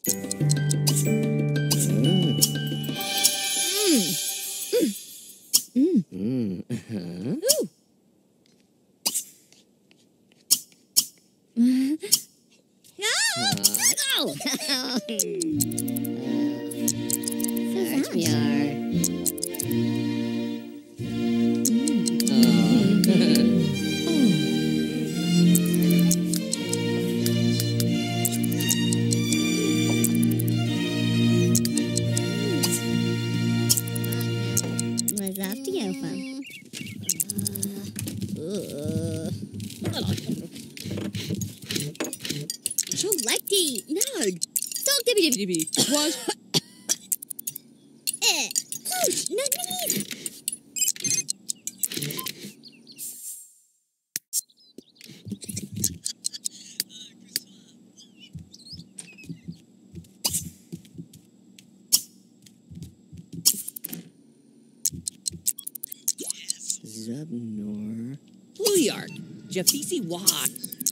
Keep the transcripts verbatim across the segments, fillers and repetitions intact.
Mm. Mm. Uh-huh. Ooh. Oh! Such we are. Was after you, fam. So lucky. No. Dog dibby dibby dibby. What? Eh. Ouch. No knees. Zubnor. Blueyark. Jafisi Wak.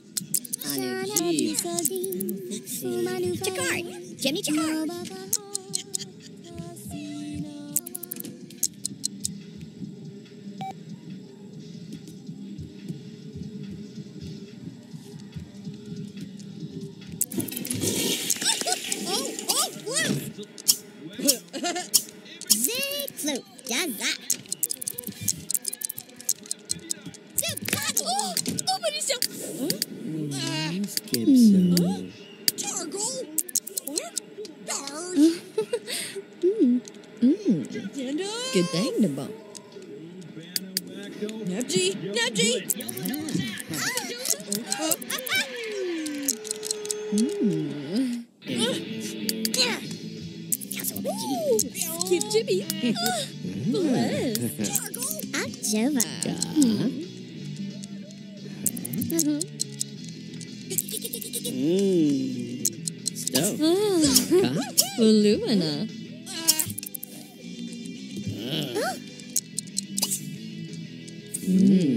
Jakar. Jimmy Jakar. Oh, oh, Blue. Zig Flute. Does that. Oh, oh, but he's so. Skip some. Targle. What? Darn. Good thing to bump. Nepji, Nepji. Skip Jimmy. Bless. October. Mmm. Stove. Oh. Lumina. Mmm.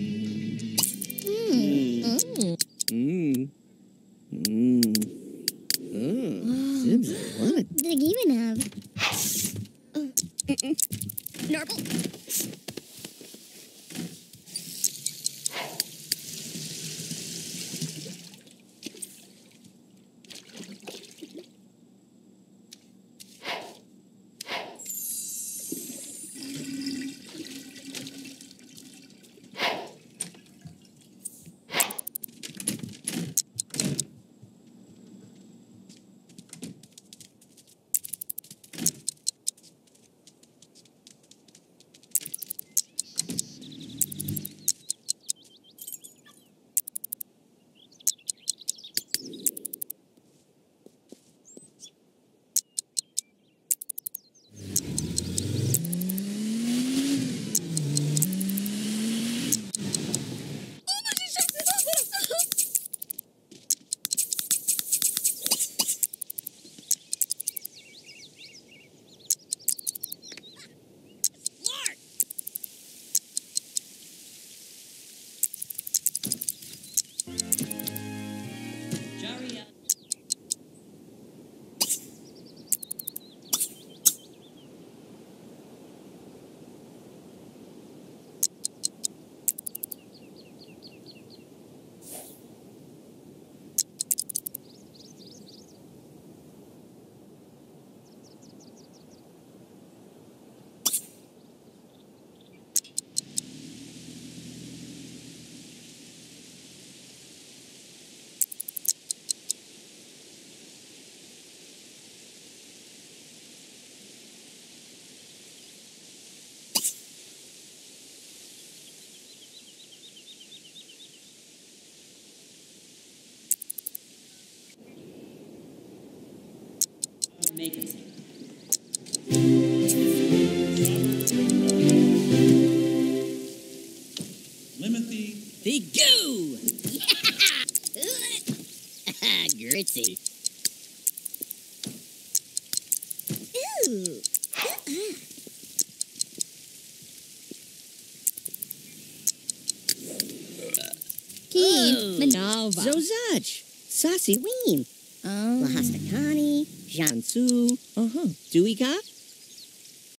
Mmm. Mmm. Mmm. Mmm. Sims, what? Did I even have? Normal. Make him sing. Limothy. The goo! Yeah! Gritzy. Ooh. Uh-uh. Keen. Manova. Zozach. Saucy Ween. Oh. Lahastakani. Jansu. Uh-huh. Duika.